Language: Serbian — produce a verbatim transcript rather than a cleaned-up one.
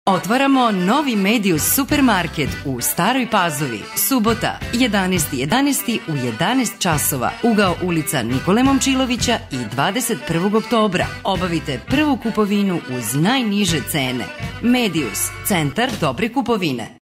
Otvaramo novi Medius supermarket u Staroj Pazovi. Subota, jedanaesti jedanaesti u jedanaest časova. Ugao ulica Nikole Momčilovića i dvadeset prvog oktobra. Obavite prvu kupovinu uz najniže cene. Medius, centar dobre kupovine.